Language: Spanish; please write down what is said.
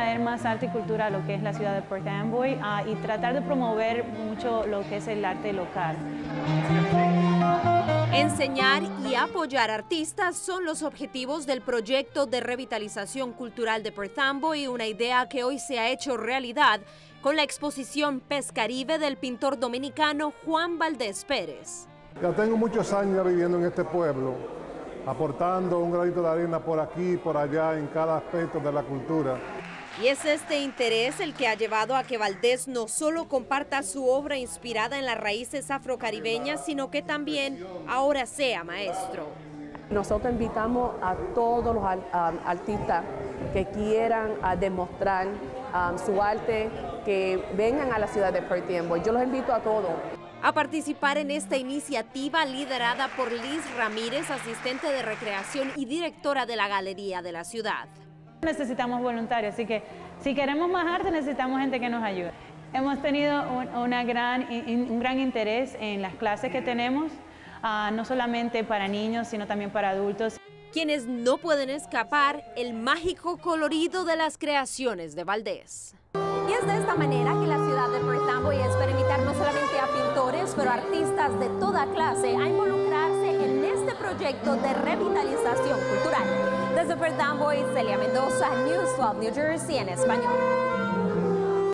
traer más arte y cultura a lo que es la ciudad de Perth Amboy y tratar de promover mucho lo que es el arte local. Enseñar y apoyar artistas son los objetivos del proyecto de revitalización cultural de Perth Amboy, una idea que hoy se ha hecho realidad con la exposición Pescaribe del pintor dominicano Juan Valdés Pérez. Ya tengo muchos años viviendo en este pueblo, aportando un granito de arena por aquí y por allá en cada aspecto de la cultura. Y es este interés el que ha llevado a que Valdés no solo comparta su obra inspirada en las raíces afrocaribeñas, sino que también ahora sea maestro. Nosotros invitamos a todos los artistas que quieran demostrar su arte, que vengan a la ciudad de Perth Amboy. Yo los invito a todos A participar en esta iniciativa liderada por Liz Ramírez, asistente de recreación y directora de la Galería de la ciudad. Necesitamos voluntarios, así que si queremos más arte necesitamos gente que nos ayude. Hemos tenido un gran interés en las clases que tenemos, no solamente para niños, sino también para adultos. Quienes no pueden escapar el mágico colorido de las creaciones de Valdés. Y es de esta manera que la ciudad de Perth Amboy espera invitar no solamente a pintores, pero a artistas de toda clase a involucrarse en este proyecto de revitalización cultural. Desde Perth Amboy, Celia Mendoza, News 12 New Jersey en español.